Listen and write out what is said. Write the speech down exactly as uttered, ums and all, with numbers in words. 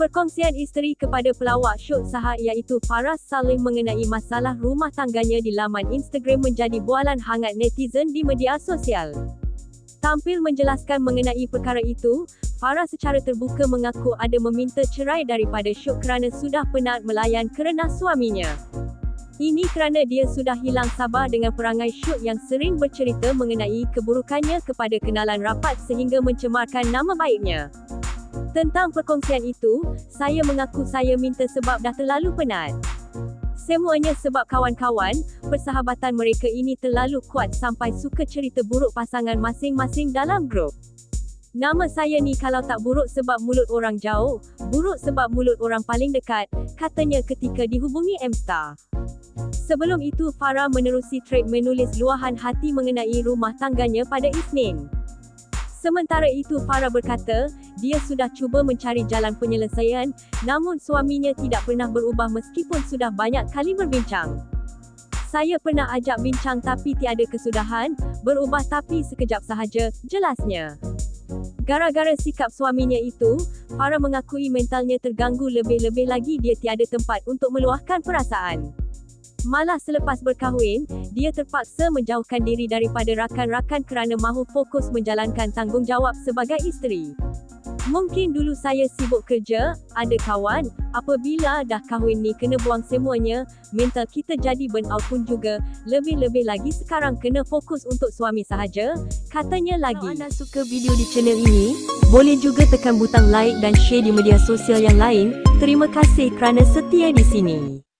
Perkongsian isteri kepada pelawak syok Saha iaitu Faraz Saleh mengenai masalah rumah tangganya di laman Instagram menjadi bualan hangat netizen di media sosial. Tampil menjelaskan mengenai perkara itu, Faraz secara terbuka mengaku ada meminta cerai daripada Syok kerana sudah penat melayan kerana suaminya. Ini kerana dia sudah hilang sabar dengan perangai Syok yang sering bercerita mengenai keburukannya kepada kenalan rapat sehingga mencemarkan nama baiknya. Tentang perkongsian itu, saya mengaku saya minta sebab dah terlalu penat. Semuanya sebab kawan-kawan, persahabatan mereka ini terlalu kuat sampai suka cerita buruk pasangan masing-masing dalam grup. Nama saya ni kalau tak buruk sebab mulut orang jauh, buruk sebab mulut orang paling dekat, katanya ketika dihubungi M-Star. Sebelum itu Farah menerusi trend menulis luahan hati mengenai rumah tangganya pada Isnin. Sementara itu Farah berkata, dia sudah cuba mencari jalan penyelesaian, namun suaminya tidak pernah berubah meskipun sudah banyak kali berbincang. Saya pernah ajak bincang tapi tiada kesudahan, berubah tapi sekejap sahaja, jelasnya. Gara-gara sikap suaminya itu, Farah mengakui mentalnya terganggu lebih-lebih lagi dia tiada tempat untuk meluahkan perasaan. Malah selepas berkahwin, dia terpaksa menjauhkan diri daripada rakan-rakan kerana mahu fokus menjalankan tanggungjawab sebagai isteri. Mungkin dulu saya sibuk kerja, ada kawan, apabila dah kahwin ni kena buang semuanya, mental kita jadi burn out pun juga, lebih-lebih lagi sekarang kena fokus untuk suami sahaja, katanya lagi. Kalau anda suka video di channel ini, boleh juga tekan butang like dan share di media sosial yang lain. Terima kasih kerana setia di sini.